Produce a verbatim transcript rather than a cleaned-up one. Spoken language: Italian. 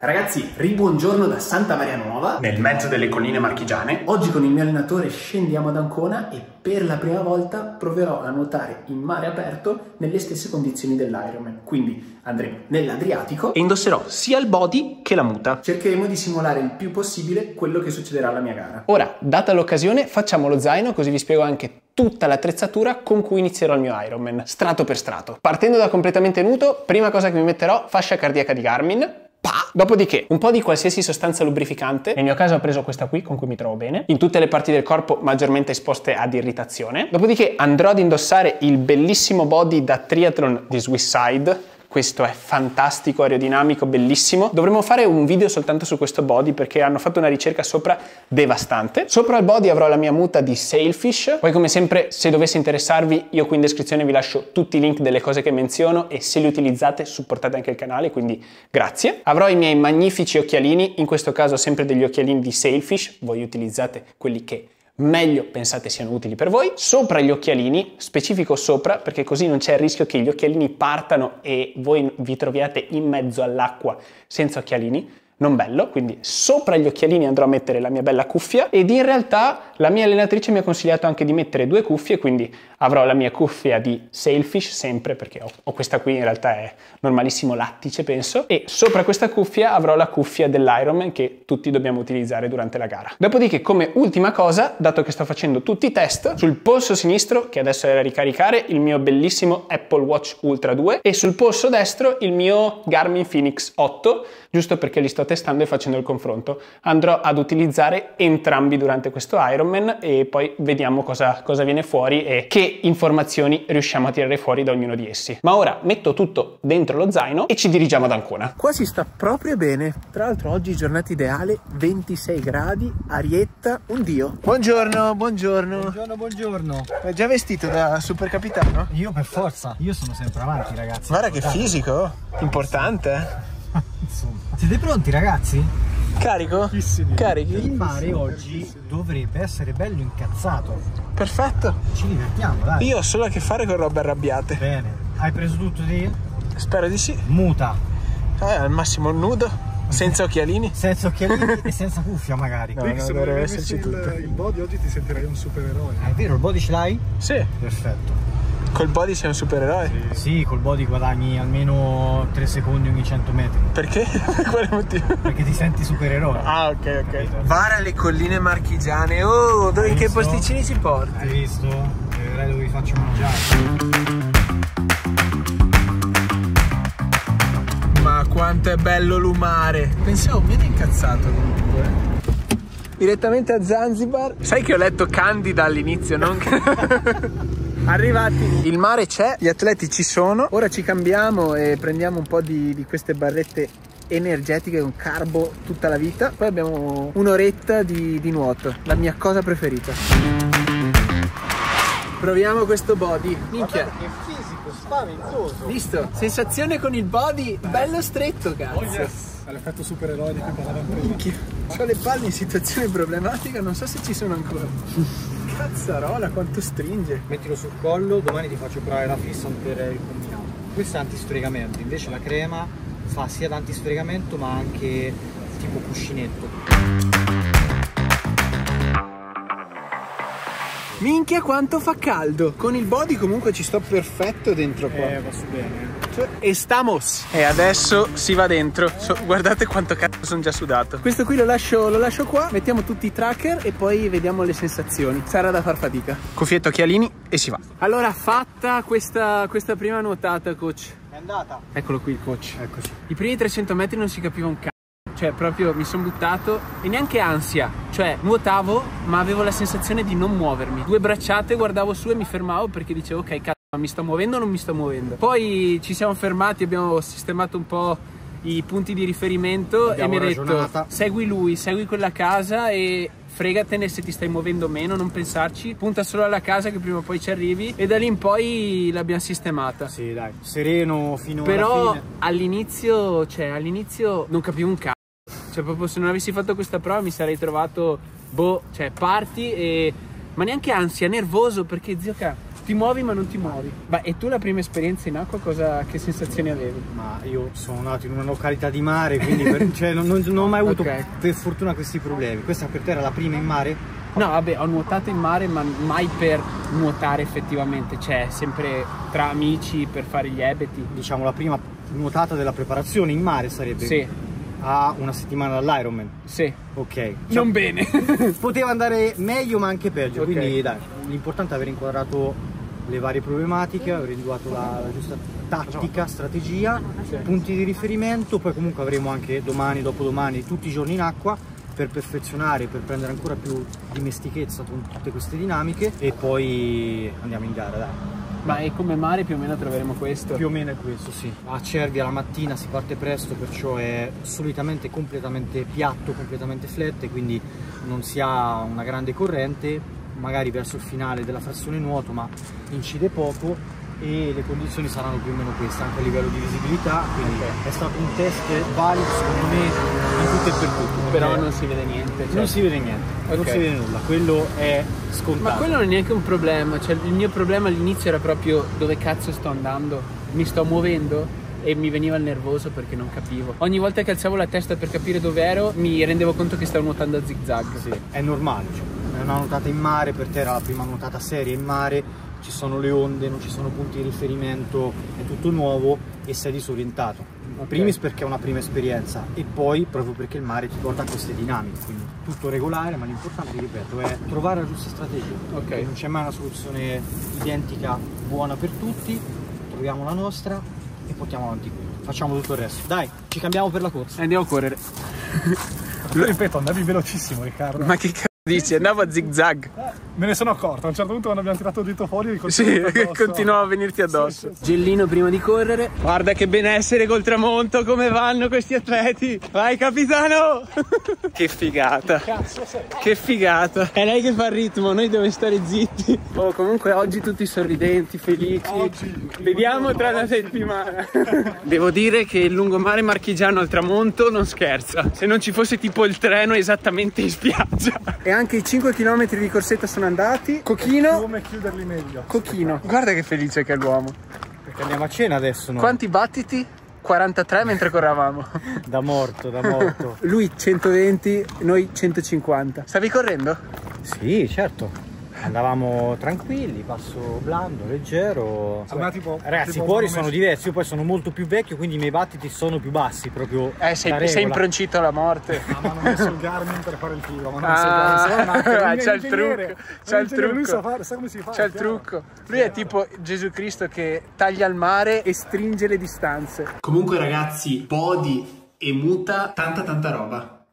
Ragazzi, ribuongiorno da Santa Maria Nuova, nel mezzo delle colline marchigiane. Oggi con il mio allenatore scendiamo ad Ancona e per la prima volta proverò a nuotare in mare aperto nelle stesse condizioni dell'Ironman. Quindi andremo nell'Adriatico e indosserò sia il body che la muta. Cercheremo di simulare il più possibile quello che succederà alla mia gara. Ora, data l'occasione, facciamo lo zaino così vi spiego anche tutta l'attrezzatura con cui inizierò il mio Ironman, strato per strato. Partendo da completamente nudo, prima cosa che mi metterò, fascia cardiaca di Garmin. Pa! Dopodiché un po' di qualsiasi sostanza lubrificante, nel mio caso ho preso questa qui con cui mi trovo bene, in tutte le parti del corpo maggiormente esposte ad irritazione. Dopodiché andrò ad indossare il bellissimo body da triathlon di Swisside. Questo è fantastico, aerodinamico, bellissimo. Dovremmo fare un video soltanto su questo body perché hanno fatto una ricerca sopra devastante. Sopra il body avrò la mia muta di Sailfish. Poi come sempre, se dovesse interessarvi, io qui in descrizione vi lascio tutti i link delle cose che menziono e se li utilizzate supportate anche il canale, quindi grazie. Avrò i miei magnifici occhialini, in questo caso sempre degli occhialini di Sailfish. Voi utilizzate quelli che meglio pensate siano utili per voi. Sopra gli occhialini, specifico sopra perché così non c'è il rischio che gli occhialini partano e voi vi troviate in mezzo all'acqua senza occhialini, non bello. Quindi sopra gli occhialini andrò a mettere la mia bella cuffia ed in realtà la mia allenatrice mi ha consigliato anche di mettere due cuffie, quindi avrò la mia cuffia di Sailfish sempre perché ho, ho questa qui, in realtà è normalissimo lattice penso, e sopra questa cuffia avrò la cuffia dell'Ironman che tutti dobbiamo utilizzare durante la gara. Dopodiché come ultima cosa, dato che sto facendo tutti i test, sul polso sinistro che adesso è da ricaricare il mio bellissimo Apple Watch Ultra due e sul polso destro il mio Garmin Fenix otto, giusto perché li sto testando e facendo il confronto. Andrò ad utilizzare entrambi durante questo Ironman e poi vediamo cosa, cosa viene fuori e che informazioni riusciamo a tirare fuori da ognuno di essi. Ma ora metto tutto dentro lo zaino e ci dirigiamo ad Ancona. Qua si sta proprio bene. Tra l'altro oggi giornata ideale, ventisei gradi, arietta, un dio. Buongiorno, buongiorno. Buongiorno, buongiorno. È già vestito da super capitano? Io per forza, io sono sempre avanti ragazzi. Guarda che fisico, importante. Insomma. Siete pronti ragazzi? Carico? Carichi? Il mare oggi dovrebbe essere bello incazzato. Perfetto. Ci divertiamo, dai. Io ho solo a che fare con robe arrabbiate. Bene. Hai preso tutto di? Spero di sì. Muta. Eh, al massimo nudo, senza occhialini. Senza occhialini e senza cuffia magari. No, no, dovrebbe esserci tutto. Il, il body oggi ti sentirai un supereroe. Ah, è vero, il body ce l'hai? Sì. Perfetto. Col body sei un supereroe? Sì. Sì, col body guadagni almeno tre secondi ogni cento metri. Perché? Per quale motivo? Perché ti senti supereroe. Ah, ok, ok. Vara le colline marchigiane. Oh, dove, in che posticini si porti? Hai visto? Vedrai dove vi faccio mangiare. Ma quanto è bello l'umare. Pensavo meno incazzato comunque. Direttamente a Zanzibar. Sai che ho letto Candida all'inizio, non? Arrivati, il mare c'è, gli atleti ci sono, ora ci cambiamo e prendiamo un po' di, di queste barrette energetiche con carbo tutta la vita, poi abbiamo un'oretta di, di nuoto, la mia cosa preferita. Proviamo questo body, minchia. Che fisico spaventoso. Visto? Sensazione con il body bello stretto, cazzo. Oh yes. All'effetto supereroe di cui parlavamo prima. Minchia. Ho le palle in situazione problematica, non so se ci sono ancora. Cazzarola, quanto stringe. Mettilo sul collo, domani ti faccio provare la fissa per il compianto. Questo è antisfregamento, invece la crema fa sia da antisfregamento ma anche tipo cuscinetto. Minchia quanto fa caldo. Con il body comunque ci sto perfetto dentro qua. Eh, va su bene. E stamos. E adesso si va dentro. So, guardate quanto cazzo sono già sudato. Questo qui lo lascio, lo lascio qua. Mettiamo tutti i tracker e poi vediamo le sensazioni. Sarà da far fatica. Cuffietto, occhialini e si va. Allora fatta questa, questa prima nuotata, coach. È andata. Eccolo qui il coach. Eccoci. I primi trecento metri non si capiva un cazzo. Cioè proprio mi sono buttato e neanche ansia. Cioè nuotavo ma avevo la sensazione di non muovermi. Due bracciate, guardavo su e mi fermavo perché dicevo ok cazzo, ma mi sto muovendo o non mi sto muovendo. Poi ci siamo fermati, abbiamo sistemato un po' i punti di riferimento. Abbiamo e mi ha detto segui lui, segui quella casa e fregatene se ti stai muovendo o meno, non pensarci, punta solo alla casa che prima o poi ci arrivi. E da lì in poi l'abbiamo sistemata. Sì dai, sereno fino Però alla fine. all'inizio, cioè all'inizio non capivo un cazzo. Cioè proprio se non avessi fatto questa prova mi sarei trovato, boh, cioè parti e... ma neanche ansia, nervoso perché zio ca... Ti muovi ma non ti muovi. Ma e tu la prima esperienza in acqua cosa, che sensazioni avevi? Ma io sono nato in una località di mare, quindi per, cioè, non, non, non ho mai avuto Okay. per fortuna questi problemi. Questa per te era la prima in mare? No, vabbè, ho nuotato in mare, ma mai per nuotare effettivamente, cioè sempre tra amici per fare gli ebeti. Diciamo la prima nuotata della preparazione in mare sarebbe? Sì, A una settimana dall'Ironman. sì. Ok. Cioè, Non bene. poteva andare meglio ma anche peggio, Ok. quindi dai, l'importante è aver inquadrato le varie problematiche, aver individuato la, la giusta tattica, strategia, Sì. punti di riferimento, poi comunque avremo anche domani, dopodomani, tutti i giorni in acqua per perfezionare, per prendere ancora più dimestichezza con tutte queste dinamiche e poi andiamo in gara, dai. Ma e come mare più o meno troveremo questo? Più o meno è questo, sì. A Cervia la mattina si parte presto, perciò è solitamente completamente piatto, completamente flat, quindi non si ha una grande corrente, magari verso il finale della frazione nuoto, ma incide poco e le condizioni saranno più o meno queste, anche a livello di visibilità, quindi è stato un test valido secondo me in tutto e per tutto. Però perché non si vede niente. Cioè. non si vede niente, non Ok. si vede nulla, quello è scontato. Ma quello non è neanche un problema, cioè il mio problema all'inizio era proprio dove cazzo sto andando, mi sto muovendo e mi veniva il nervoso perché non capivo. Ogni volta che alzavo la testa per capire dove ero mi rendevo conto che stavo nuotando a zigzag. Sì, è normale, cioè, è una nuotata in mare, per te era la prima nuotata seria in mare, ci sono le onde, non ci sono punti di riferimento, è tutto nuovo e sei disorientato. Ok. Primis perché è una prima esperienza e poi proprio perché il mare ti porta a queste dinamiche, quindi tutto regolare, ma l'importante, ripeto, è trovare la giusta strategia. Ok. Non c'è mai una soluzione identica buona per tutti, troviamo la nostra e portiamo avanti qui. Facciamo tutto il resto. Dai, ci cambiamo per la corsa. Andiamo a correre. Ripeto, andavi velocissimo, Riccardo. Ma che cazzo dici? Andavo a zigzag. Me ne sono accorto, a un certo punto quando abbiamo tirato il dito fuori il Sì, coltello addosso. continuava a venirti addosso. Sì, sì, sì. Gellino prima di correre. Guarda che benessere col tramonto, come vanno questi atleti. Vai capitano! Che figata. Cazzo sei. Che figata. È lei che fa il ritmo, noi dobbiamo stare zitti. Oh, comunque oggi tutti sorridenti, felici. Oggi. Vediamo tra una settimana. Devo dire che il lungomare marchigiano al tramonto non scherza. Se non ci fosse tipo il treno esattamente in spiaggia. E anche i cinque chilometri di corsetta sono andati. Cochino. Come chiuderli meglio. Cochino. Guarda che felice che è l'uomo. Perché andiamo a cena adesso, no? Quanti battiti? quarantatré mentre corravamo. Da morto, da morto. Lui centoventi, noi centocinquanta. Stavi correndo? Sì, certo. Andavamo tranquilli, passo blando, leggero. A me tipo- Ragazzi, tipo i cuori come sono messo- diversi, io poi sono molto più vecchio, quindi i miei battiti sono più bassi, proprio Eh, sei, la sei regola. improncito alla morte. Ah, ma hanno messo il Garmin per fare il tiro, ma non Ah, so il Garmin, se no, ma anche- c'ha lui è il ingegnere, trucco, lui c'ha è il ingegnere, lui trucco. sa, fare, sa come si fa. C'è il piano. trucco. Lui è tipo Gesù Cristo che taglia il mare e stringe le distanze. Comunque ragazzi, body e muta, tanta tanta roba.